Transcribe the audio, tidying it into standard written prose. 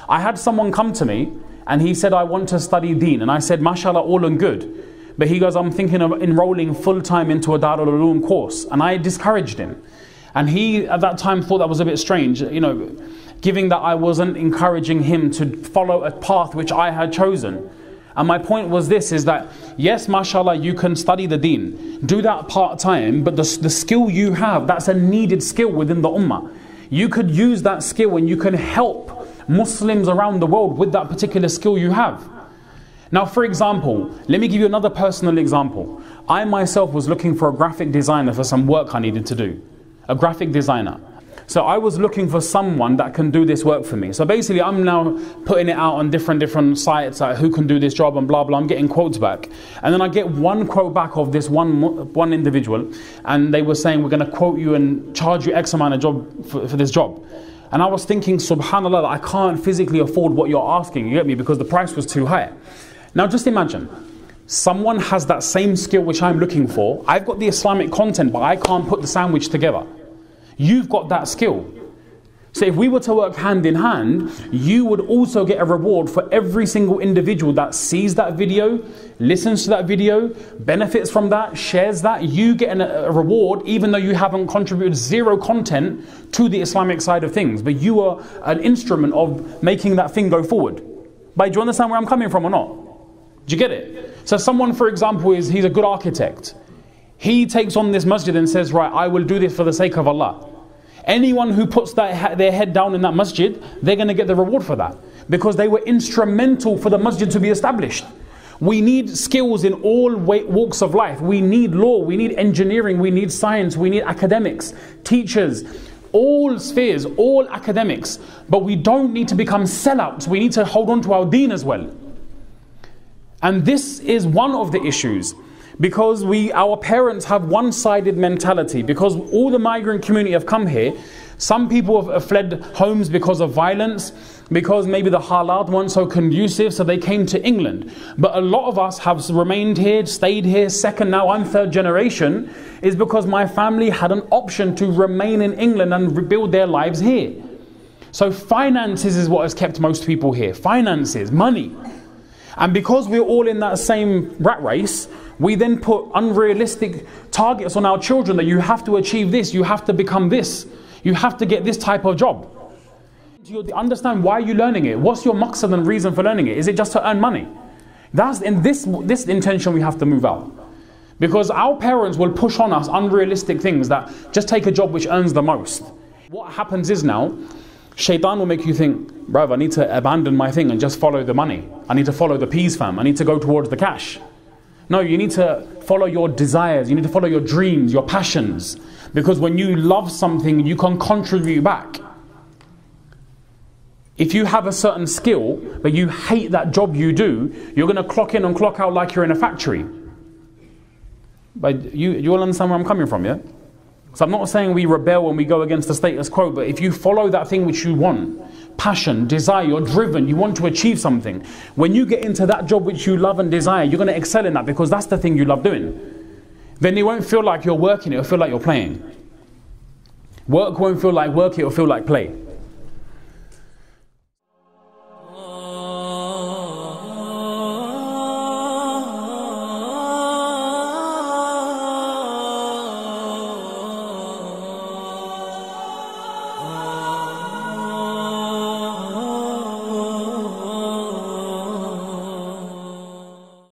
I had someone come to me and he said, I want to study deen. And I said, mashallah, all and good. But he goes, I'm thinking of enrolling full-time into a Darul Uloom course. And I discouraged him. And he, at that time, thought that was a bit strange, given that I wasn't encouraging him to follow a path which I had chosen. And my point was this, is that, yes, mashallah, you can study the deen. Do that part-time, but the skill you have, that's a needed skill within the ummah. You could use that skill and you can help Muslims around the world with that particular skill you have. Now, for example, let me give you another personal example. I myself was looking for a graphic designer for some work I needed to do. A graphic designer. So I was looking for someone that can do this work for me. So basically I'm now putting it out on different sites, like who can do this job and blah blah. I'm getting quotes back. And then I get one quote back of this one individual, and they were saying, we're going to quote you and charge you X amount of job for this job. And I was thinking, subhanAllah, I can't physically afford what you're asking, you get me, because the price was too high. Now just imagine, someone has that same skill which I'm looking for. I've got the Islamic content, but I can't put the sandwich together. You've got that skill. So if we were to work hand in hand, you would also get a reward for every single individual that sees that video, listens to that video, benefits from that, shares that. You get a reward even though you haven't contributed zero content to the Islamic side of things. But you are an instrument of making that thing go forward. But do you understand where I'm coming from or not? Do you get it? So someone, for example, he's a good architect. He takes on this masjid and says, right, I will do this for the sake of Allah. Anyone who puts their head down in that masjid, they're going to get the reward for that. Because they were instrumental for the masjid to be established. We need skills in all walks of life. We need law, we need engineering, we need science, we need academics, teachers, all spheres, all academics. But we don't need to become sellouts. We need to hold on to our deen as well. And this is one of the issues. Because our parents have one-sided mentality. Because all the migrant community have come here, some people have fled homes because of violence, because maybe the halat weren't so conducive, so they came to England. But a lot of us have remained here, stayed here, second, now I'm third generation, is because my family had an option to remain in England and rebuild their lives here. So finances is what has kept most people here. Finances, money. And because we're all in that same rat race, we then put unrealistic targets on our children that you have to achieve this, you have to become this, you have to get this type of job. Do you understand why you're learning it? What's your maqsad and reason for learning it? Is it just to earn money? That's in this intention we have to move out. Because our parents will push on us unrealistic things that just take a job which earns the most. What happens is now, Shaitan will make you think, bruv, I need to abandon my thing and just follow the money. I need to follow the peas, fam. I need to go towards the cash. No, you need to follow your desires. You need to follow your dreams, your passions. Because when you love something, you can contribute back. If you have a certain skill, but you hate that job you do, you're going to clock in and clock out like you're in a factory. But you all understand where I'm coming from, yeah? So I'm not saying we rebel when we go against the status quo, but if you follow that thing which you want, passion, desire, you're driven, you want to achieve something, when you get into that job which you love and desire, you're going to excel in that because that's the thing you love doing. Then it won't feel like you're working, it'll feel like you're playing. Work won't feel like work, it'll feel like play.